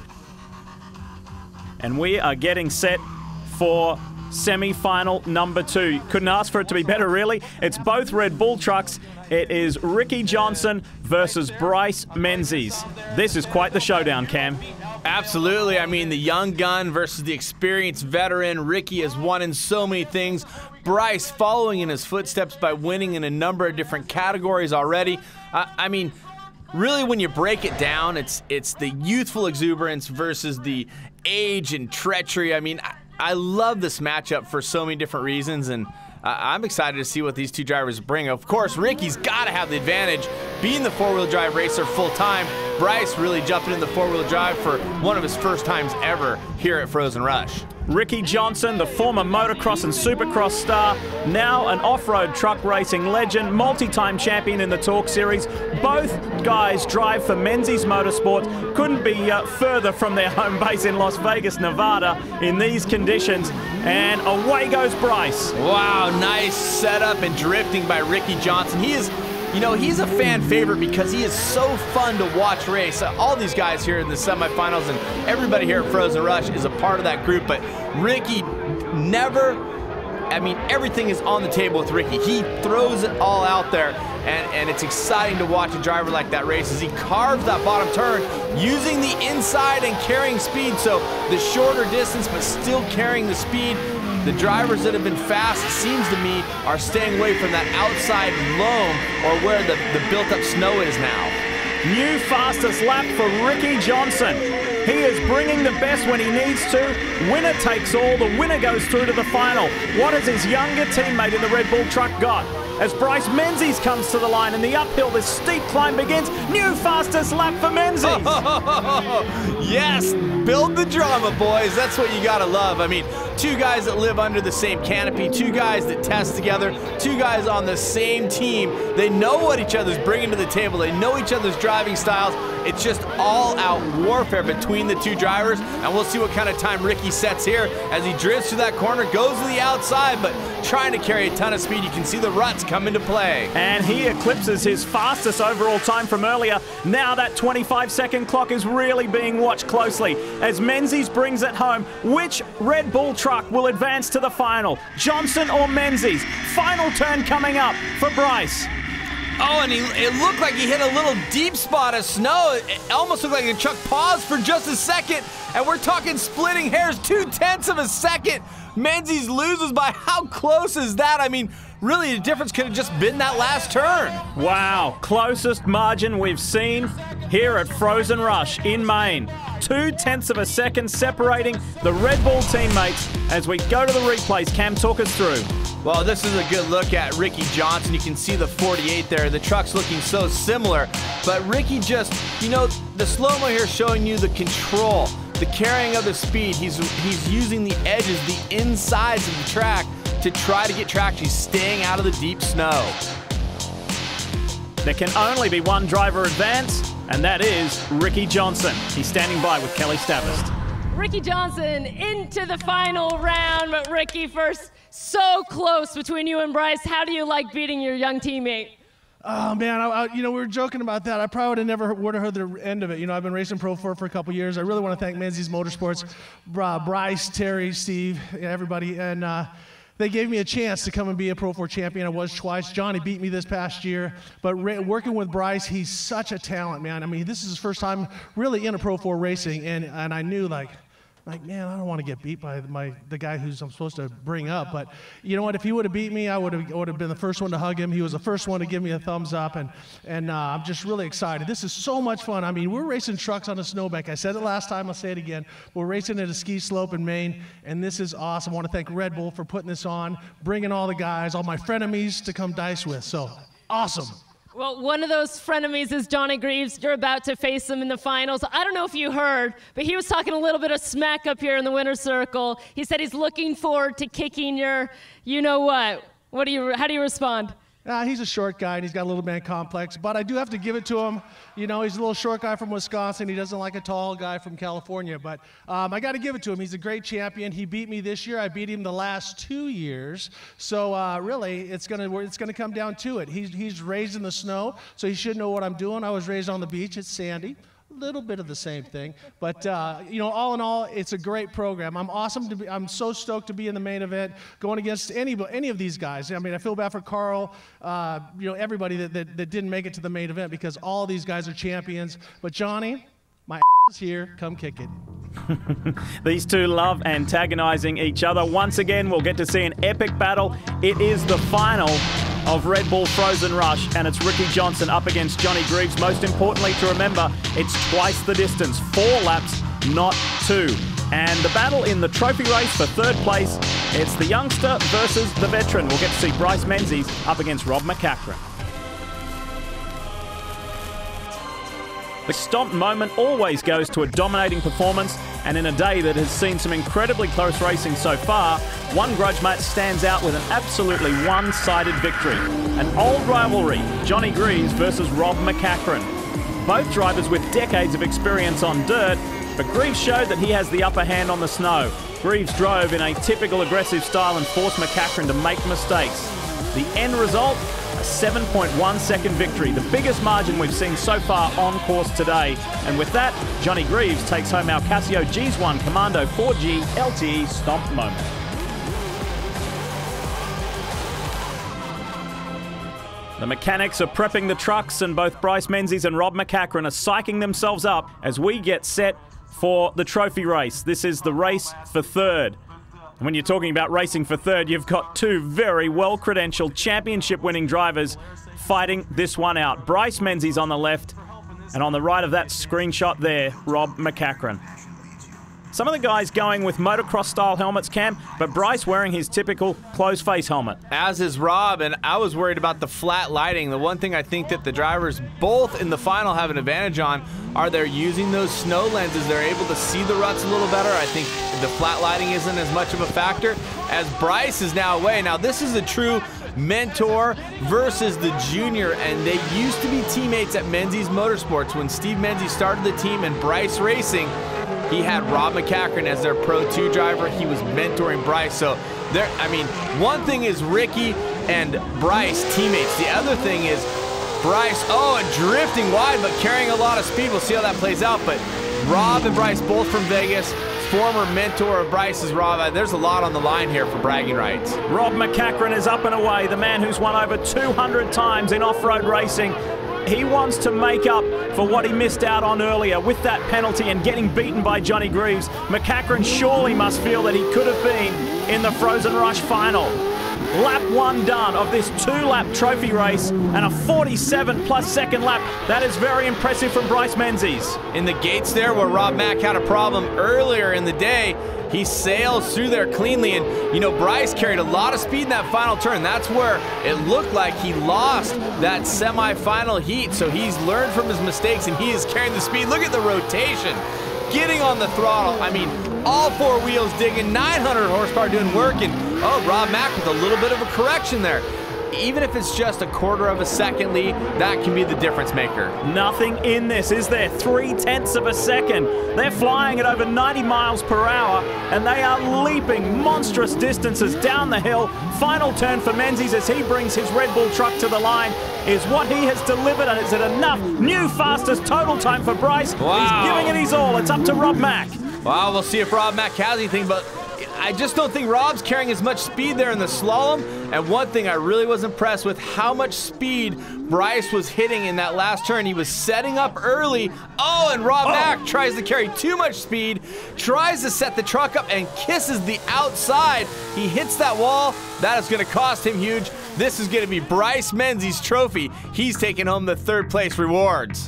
And we are getting set for semi-final number two. Couldn't ask for it to be better, really. It's both Red Bull trucks. It is Ricky Johnson versus Bryce Menzies. This is quite the showdown, Cam. Absolutely. I mean, the young gun versus the experienced veteran. Ricky has won in so many things. Bryce following in his footsteps by winning in a number of different categories already. I, I mean, really, when you break it down, it's it's the youthful exuberance versus the age and treachery. I mean, I, I love this matchup for so many different reasons, and uh, I'm excited to see what these two drivers bring. Of course, Ricky's got to have the advantage, being the four-wheel drive racer full-time. Bryce really jumping in the four-wheel drive for one of his first times ever here at Frozen Rush. Ricky Johnson, the former motocross and supercross star, now an off-road truck racing legend, multi-time champion in the Torque Series. Both guys drive for Menzies Motorsports. Couldn't be uh, further from their home base in Las Vegas, Nevada in these conditions. And away goes Bryce. Wow, nice setup and drifting by Ricky Johnson. He is... You know, he's a fan favorite because he is so fun to watch race. All these guys here in the semifinals and everybody here at Frozen Rush is a part of that group, but Ricky never, I mean, everything is on the table with Ricky. He throws it all out there, and, and it's exciting to watch a driver like that race as he carves that bottom turn using the inside and carrying speed, so the shorter distance but still carrying the speed. The drivers that have been fast, it seems to me, are staying away from that outside loam or where the, the built-up snow is now. New fastest lap for Ricky Johnson. He is bringing the best when he needs to. Winner takes all. The winner goes through to the final. What has his younger teammate in the Red Bull truck got? As Bryce Menzies comes to the line and the uphill, this steep climb begins. New fastest lap for Menzies. Yes, build the drama, boys. That's what you gotta love. I mean, two guys that live under the same canopy, two guys that test together, two guys on the same team. They know what each other's bringing to the table. They know each other's driving styles. It's just all-out warfare between the two drivers, and we'll see what kind of time Ricky sets here as he drifts to that corner, goes to the outside, but trying to carry a ton of speed. You can see the ruts come into play. And he eclipses his fastest overall time from earlier. Now that twenty-five second clock is really being watched closely as Menzies brings it home. Which Red Bull truck will advance to the final? Johnson or Menzies? Final turn coming up for Bryce. Oh, and he, it looked like he hit a little deep spot of snow. It almost looked like the truck paused for just a second, and we're talking splitting hairs, two-tenths of a second. Menzies loses by how close is that? I mean, really, the difference could have just been that last turn. Wow, closest margin we've seen here at Frozen Rush in Maine. Two tenths of a second separating the Red Bull teammates as we go to the replays. Cam, talk us through. Well, this is a good look at Ricky Johnson. You can see the forty-eight there. The truck's looking so similar, but Ricky just, you know, the slow-mo here showing you the control, the carrying of the speed. He's, he's using the edges, the insides of the track to try to get traction. He's staying out of the deep snow. There can only be one driver advance, and that is Ricky Johnson. He's standing by with Kelly Stavist. Ricky Johnson into the final round, but Ricky, first, so close between you and Bryce. How do you like beating your young teammate? Oh man, I, I, you know, we were joking about that. I probably would have never would have heard the end of it. You know, I've been racing Pro four for a couple years. I really want to thank Menzies Motorsports, uh, Bryce, Terry, Steve, everybody, and uh, they gave me a chance to come and be a Pro four champion. I was twice. Johnny beat me this past year, but working with Bryce, he's such a talent, man. I mean, this is his first time really in a Pro four racing, and and I knew like. Like, man, I don't want to get beat by my the guy who's I'm supposed to bring up. But you know what? If he would have beat me, I would have would have been the first one to hug him. He was the first one to give me a thumbs up, and and uh, I'm just really excited. This is so much fun. I mean, we're racing trucks on a snowbank. I said it last time. I'll say it again. We're racing at a ski slope in Maine, and this is awesome. I want to thank Red Bull for putting this on, bringing all the guys, all my frenemies to come dice with. So awesome. Well, one of those frenemies is Johnny Greaves. You're about to face him in the finals. I don't know if you heard, but he was talking a little bit of smack up here in the winner's circle. He said he's looking forward to kicking your, you know what? What do you? How do you respond? Uh, he's a short guy, and he's got a little man complex, but I do have to give it to him. You know, he's a little short guy from Wisconsin. He doesn't like a tall guy from California, but um, I got to give it to him. He's a great champion. He beat me this year. I beat him the last two years. So uh, really, it's gonna it's gonna come down to it. He's he's raised in the snow, so he should know what I'm doing. I was raised on the beach. It's sandy. Little bit of the same thing, but uh, you know, all in all, it's a great program. I'm awesome to be. I'm so stoked to be in the main event, going against any any of these guys. I mean, I feel bad for Carl, uh, you know, everybody that, that that didn't make it to the main event because all these guys are champions. But Johnny, my is here. Come kick it. These two love antagonizing each other. Once again, we'll get to see an epic battle. It is the final of Red Bull Frozen Rush, and it's Ricky Johnson up against Johnny Greaves. Most importantly to remember, it's twice the distance, four laps, not two. And the battle in the trophy race for third place, it's the youngster versus the veteran. We'll get to see Bryce Menzies up against Rob McCachran. The stomp moment always goes to a dominating performance, and in a day that has seen some incredibly close racing so far, one grudge match stands out with an absolutely one-sided victory. An old rivalry, Johnny Greaves versus Rob McCachran. Both drivers with decades of experience on dirt, but Greaves showed that he has the upper hand on the snow. Greaves drove in a typical aggressive style and forced McCachran to make mistakes. The end result? A seven point one second victory, the biggest margin we've seen so far on course today. And with that, Johnny Greaves takes home our Casio G S one Commando four G L T E stomp moment. The mechanics are prepping the trucks, and both Bryce Menzies and Rob McCachran are psyching themselves up as we get set for the trophy race. This is the race for third. When you're talking about racing for third, you've got two very well-credentialed championship-winning drivers fighting this one out. Bryce Menzies on the left, and on the right of that screenshot there, Rob McCachran. Some of the guys going with motocross-style helmets, Cam, but Bryce wearing his typical closed-face helmet. As is Rob, and I was worried about the flat lighting. The one thing I think that the drivers both in the final have an advantage on are they're using those snow lenses. They're able to see the ruts a little better. I think the flat lighting isn't as much of a factor as Bryce is now away. Now, this is a true mentor versus the junior, and they used to be teammates at Menzies Motorsports. When Steve Menzies started the team and Bryce Racing, he had Rob McCachran as their Pro two driver. He was mentoring Bryce. So, there, I mean, one thing is Ricky and Bryce teammates. The other thing is Bryce, oh, and drifting wide, but carrying a lot of speed. We'll see how that plays out. But Rob and Bryce, both from Vegas, former mentor of Bryce's, Rob. There's a lot on the line here for bragging rights. Rob McCachran is up and away, the man who's won over two hundred times in off-road racing. He wants to make up for what he missed out on earlier with that penalty and getting beaten by Johnny Greaves. McCachran surely must feel that he could have been in the Frozen Rush final. Lap one done of this two-lap trophy race and a forty-seven plus second lap. That is very impressive from Bryce Menzies. In the gates there where Rob Mack had a problem earlier in the day, he sails through there cleanly, and you know, Bryce carried a lot of speed in that final turn. That's where it looked like he lost that semi-final heat, so he's learned from his mistakes and he is carrying the speed. Look at the rotation, getting on the throttle. I mean, all four wheels digging, nine hundred horsepower doing work, and oh, Rob Mack with a little bit of a correction there. Even if it's just a quarter of a second lead, that can be the difference maker. Nothing in this, is there? Three tenths of a second. They're flying at over ninety miles per hour, and they are leaping monstrous distances down the hill. Final turn for Menzies as he brings his Red Bull truck to the line. Is what he has delivered, and is it enough? New fastest total time for Bryce. Wow. He's giving it his all. It's up to Rob Mack. Well, we'll see if Rob Mack has anything, but I just don't think Rob's carrying as much speed there in the slalom. And one thing I really was impressed with, how much speed Bryce was hitting in that last turn. He was setting up early. Oh, and Rob oh. Mack tries to carry too much speed, tries to set the truck up and kisses the outside. He hits that wall. That is going to cost him huge. This is going to be Bryce Menzies' trophy. He's taking home the third place rewards.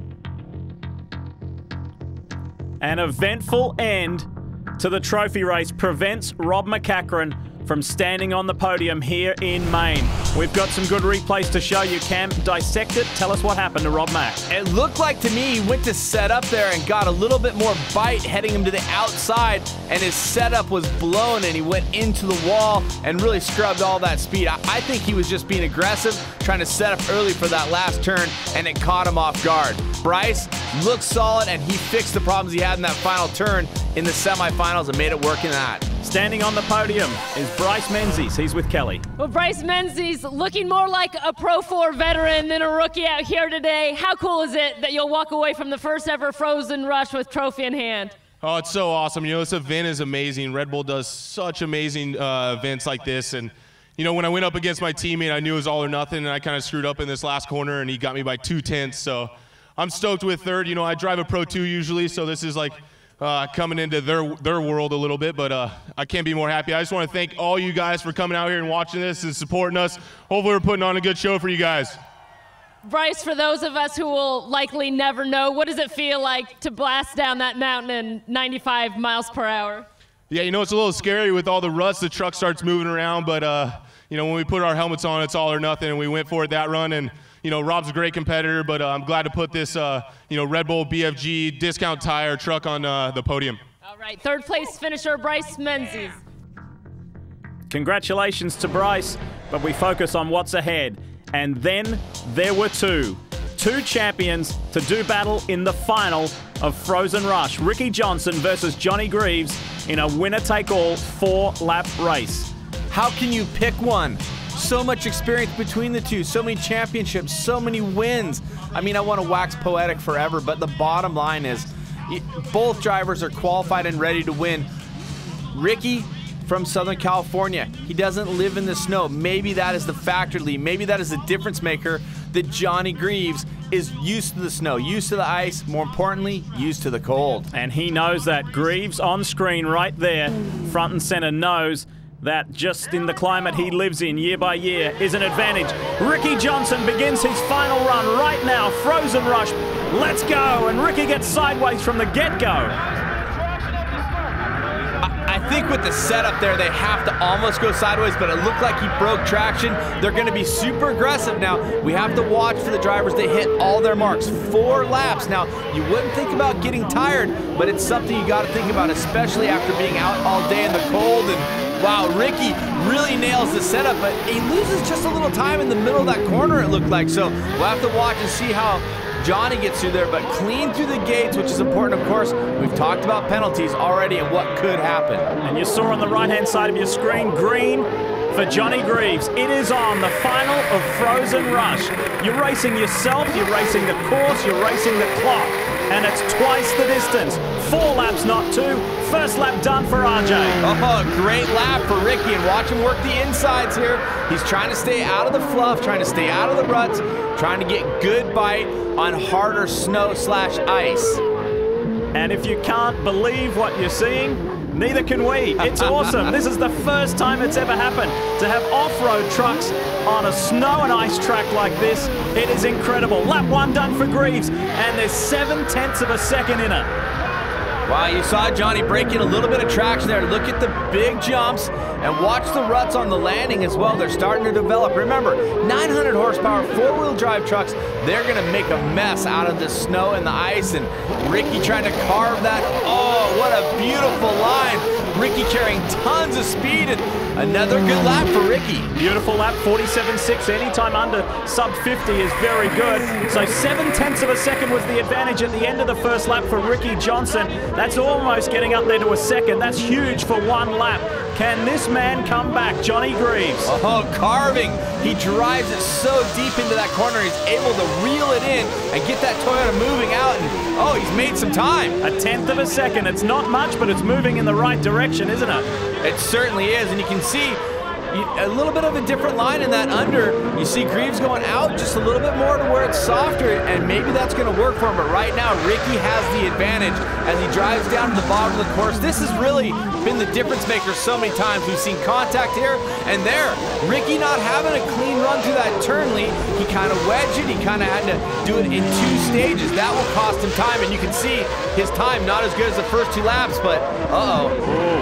An eventful end to the trophy race prevents Rob McCachran from standing on the podium here in Maine. We've got some good replays to show you. Cam, dissect it. Tell us what happened to Rob Mack. It looked like to me he went to set up there and got a little bit more bite heading him to the outside, and his setup was blown and he went into the wall and really scrubbed all that speed. I, I think he was just being aggressive, trying to set up early for that last turn, and it caught him off guard. Bryce looked solid, and he fixed the problems he had in that final turn in the semifinals and made it work in that. Standing on the podium is Bryce Menzies. He's with Kelly. Well, Bryce Menzies looking more like a Pro four veteran than a rookie out here today. How cool is it that you'll walk away from the first ever Frozen Rush with trophy in hand? Oh, it's so awesome. You know, this event is amazing. Red Bull does such amazing uh, events like this. And, you know, when I went up against my teammate, I knew it was all or nothing, and I kind of screwed up in this last corner, and he got me by two tenths. So I'm stoked with third. You know, I drive a Pro two usually, so this is like uh, coming into their their world a little bit, but uh, I can't be more happy. I just want to thank all you guys for coming out here and watching this and supporting us. Hopefully we're putting on a good show for you guys. Bryce, for those of us who will likely never know, what does it feel like to blast down that mountain in ninety-five miles per hour? Yeah, you know, it's a little scary with all the ruts. The truck starts moving around, but, uh, you know, when we put our helmets on, it's all or nothing, and we went for it that run. And, you know, Rob's a great competitor, but uh, I'm glad to put this, uh, you know, Red Bull B F G discount tire truck on uh, the podium. All right, third place finisher, Bryce Menzies. Congratulations to Bryce, but we focus on what's ahead. And then there were two. Two champions to do battle in the final of Frozen Rush. Ricky Johnson versus Johnny Greaves in a winner-take-all four-lap race. How can you pick one? So much experience between the two, so many championships, so many wins. I mean, I want to wax poetic forever, but the bottom line is both drivers are qualified and ready to win. Ricky from Southern California, he doesn't live in the snow. Maybe that is the factor lead. Maybe that is the difference maker that Johnny Greaves is used to the snow, used to the ice, more importantly, used to the cold. And he knows that. Greaves on screen right there, front and center, knows that just in the climate he lives in year by year is an advantage. Ricky Johnson begins his final run right now. Frozen Rush, let's go. And Ricky gets sideways from the get-go. I think with the setup there, they have to almost go sideways, but it looked like he broke traction. They're going to be super aggressive now. We have to watch for the drivers to hit all their marks. Four laps. Now, you wouldn't think about getting tired, but it's something you got to think about, especially after being out all day in the cold. And wow, Ricky really nails the setup, but he loses just a little time in the middle of that corner, it looked like. So we'll have to watch and see how Johnny gets through there, but clean through the gates, which is important, of course. We've talked about penalties already and what could happen. And you saw on the right-hand side of your screen, green for Johnny Greaves. It is on, the final of Frozen Rush. You're racing yourself, you're racing the course, you're racing the clock, and it's twice the distance. Four laps, not two. First lap done for R J. Oh, great lap for Ricky, and watch him work the insides here. He's trying to stay out of the fluff, trying to stay out of the ruts, trying to get good bite on harder snow slash ice. And if you can't believe what you're seeing, Neither can we. It's awesome. This is the first time it's ever happened to have off-road trucks on a snow and ice track like this. It is incredible. Lap one done for Greaves, and there's seven tenths of a second in it. Wow, you saw Johnny break in a little bit of traction there. Look at the big jumps and watch the ruts on the landing as well. They're starting to develop. Remember, nine hundred horsepower four-wheel drive trucks, they're going to make a mess out of the snow and the ice. And Ricky trying to carve that. Oh, what a beautiful line. Ricky carrying tons of speed, and another good lap for Ricky. Beautiful lap, forty-seven six. Anytime under sub fifty is very good. So seven tenths of a second was the advantage at the end of the first lap for Ricky Johnson. That's almost getting up there to a second. That's huge for one lap. Can this man come back? Johnny Greaves. Oh, carving. He drives it so deep into that corner. He's able to reel it in and get that Toyota moving out. And oh, he's made some time. A tenth of a second. It's not much, but it's moving in the right direction, isn't it? It certainly is. And you can see a little bit of a different line in that under. You see Greaves going out just a little bit more to where it's softer, and maybe that's going to work for him. But right now, Ricky has the advantage as he drives down to the bottom of the course. This has really been the difference maker so many times. We've seen contact here and there. Ricky not having a clean run through that turn lead. He kind of wedged it. He kind of had to do it in two stages. That will cost him time, and you can see his time not as good as the first two laps, but uh-oh.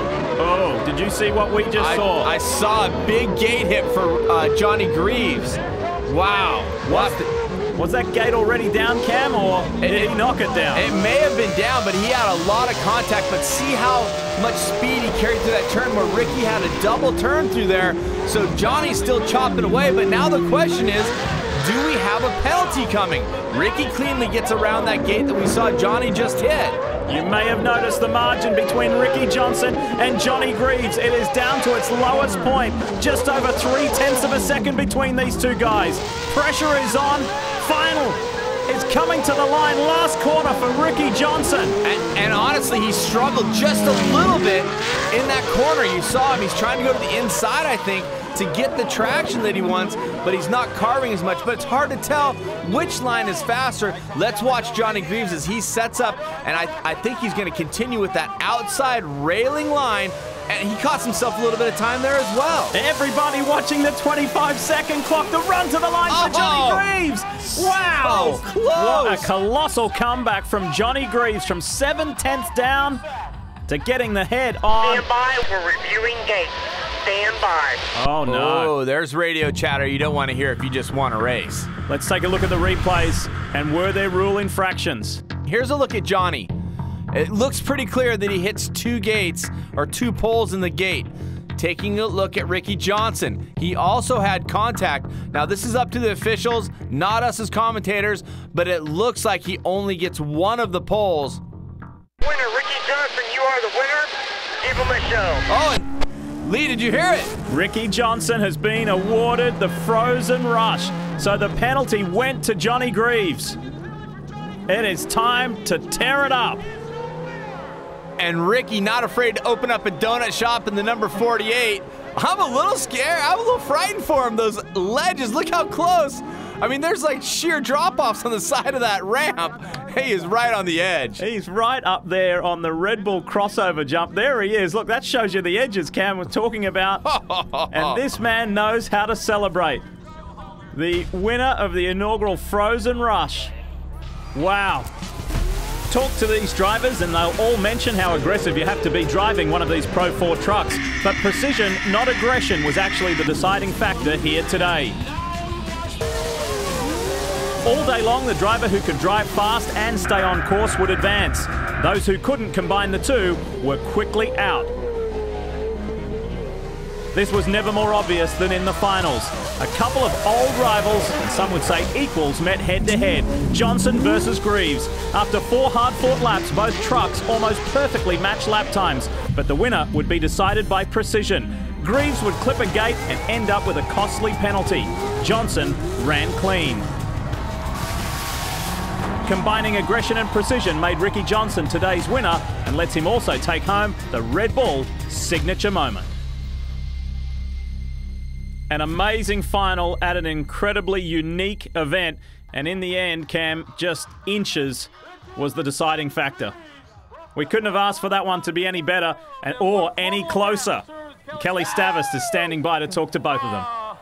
Oh, did you see what we just I, saw? I saw a big gate hit for uh, Johnny Greaves. Wow. Was, the, was that gate already down, Cam, or did it, he knock it down? It may have been down, but he had a lot of contact. But see how much speed he carried through that turn where Ricky had a double turn through there. So Johnny's still chopping away, but now the question is, do we have a penalty coming? Ricky cleanly gets around that gate that we saw Johnny just hit. You may have noticed the margin between Ricky Johnson and Johnny Greaves. It is down to its lowest point. Just over three tenths of a second between these two guys. Pressure is on. Final is coming to the line. Last corner for Ricky Johnson. And, and honestly, he struggled just a little bit in that corner. You saw him. He's trying to go to the inside, I think, to get the traction that he wants, but he's not carving as much. But it's hard to tell which line is faster. Let's watch Johnny Greaves as he sets up, and I, I think he's going to continue with that outside railing line, and he cost himself a little bit of time there as well. Everybody watching the twenty-five second clock, the run to the line oh, for Johnny Greaves. Wow. So close. What a colossal comeback from Johnny Greaves, from seven tenths down to getting the head on. Stand by, we're reviewing gates. Stand by. Oh, no. Oh, there's radio chatter you don't want to hear if you just want to race. Let's take a look at the replays, and were there rule infractions? Here's a look at Johnny. It looks pretty clear that he hits two gates, or two poles in the gate. Taking a look at Ricky Johnson, he also had contact. Now, this is up to the officials, not us as commentators, but it looks like he only gets one of the poles. Winner, Ricky Johnson, you are the winner. Give him a show. Oh, and Lee, did you hear it? Ricky Johnson has been awarded the Frozen Rush, so the penalty went to Johnny Greaves. It is time to tear it up. And Ricky not afraid to open up a donut shop in the number forty-eight. I'm a little scared. I'm a little frightened for him. Those ledges, look how close. I mean, there's like sheer drop-offs on the side of that ramp. He is right on the edge. He's right up there on the Red Bull crossover jump. There he is. Look, that shows you the edges Cam was talking about. And this man knows how to celebrate. The winner of the inaugural Frozen Rush. Wow. Talk to these drivers and they'll all mention how aggressive you have to be driving one of these Pro four trucks. But precision, not aggression, was actually the deciding factor here today. All day long, the driver who could drive fast and stay on course would advance. Those who couldn't combine the two were quickly out. This was never more obvious than in the finals. A couple of old rivals, and some would say equals, met head-to-head. Johnson versus Greaves. After four hard-fought laps, both trucks almost perfectly matched lap times, but the winner would be decided by precision. Greaves would clip a gate and end up with a costly penalty. Johnson ran clean. Combining aggression and precision made Ricky Johnson today's winner and lets him also take home the Red Bull signature moment. An amazing final at an incredibly unique event, and in the end, Cam, just inches was the deciding factor. We couldn't have asked for that one to be any better and or any closer. Kelly Stavist is standing by to talk to both of them.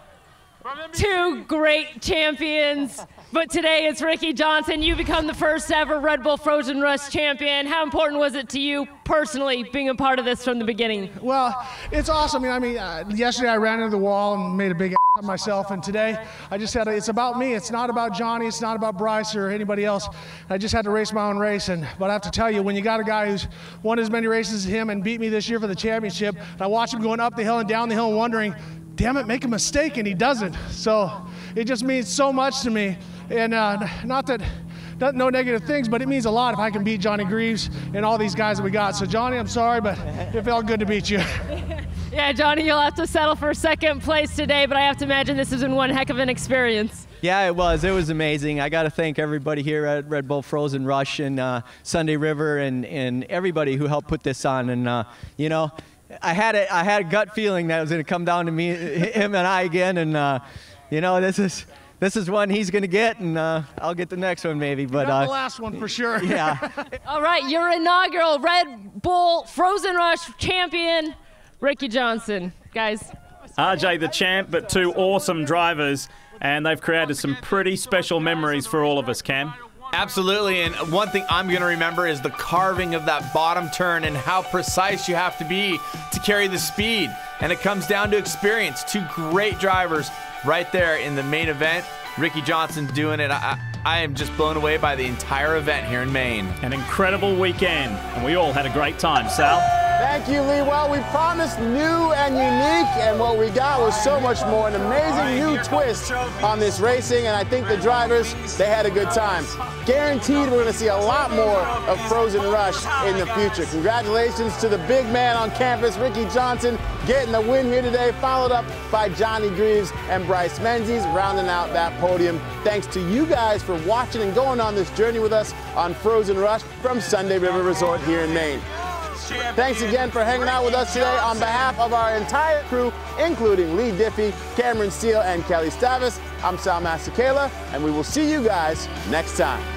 Two great champions, but today it's Ricky Johnson. You become the first ever Red Bull Frozen Rush champion. How important was it to you personally being a part of this from the beginning? Well, it's awesome. I mean, uh, yesterday I ran into the wall and made a big ass of myself, and today I just had to, it's about me. It's not about Johnny. It's not about Bryce or anybody else. I just had to race my own race, and but I have to tell you, when you got a guy who's won as many races as him and beat me this year for the championship, and I watch him going up the hill and down the hill and wondering, damn it, make a mistake, and he doesn't. So it just means so much to me. And uh, not that, not, no negative things, but it means a lot if I can beat Johnny Greaves and all these guys that we got. So Johnny, I'm sorry, but it felt good to beat you. Yeah, Johnny, you'll have to settle for second place today, but I have to imagine this has been one heck of an experience. Yeah, it was. It was amazing. I got to thank everybody here at Red Bull Frozen Rush and uh, Sunday River and, and everybody who helped put this on. And, uh, you know, I had a, I had a gut feeling that it was going to come down to me, him and I again, and uh, you know, this is this is one he's going to get, and uh, I'll get the next one maybe. But Not uh, the last one for sure. Yeah. All right, your inaugural Red Bull Frozen Rush champion, Ricky Johnson, guys. R J the champ, but two awesome drivers, and they've created some pretty special memories for all of us, Cam. Absolutely, and one thing I'm going to remember is the carving of that bottom turn and how precise you have to be to carry the speed. And it comes down to experience. Two great drivers right there in the main event. Ricky Johnson doing it. I, I am just blown away by the entire event here in Maine. An incredible weekend, and we all had a great time. Sal? Thank you, Lee. Well, we promised new and unique, and what we got was so much more. An amazing new twist on this racing, and I think the drivers, they had a good time. Guaranteed we're going to see a lot more of Frozen Rush in the future. Congratulations to the big man on campus, Ricky Johnson, getting the win here today, followed up by Johnny Greaves and Bryce Menzies, rounding out that podium. Thanks to you guys for watching and going on this journey with us on Frozen Rush from Sunday River Resort here in Maine. Thanks again for hanging out with us today. On behalf of our entire crew, including Lee Diffie, Cameron Steele, and Kelly Stavist, I'm Sal Masakela, and we will see you guys next time.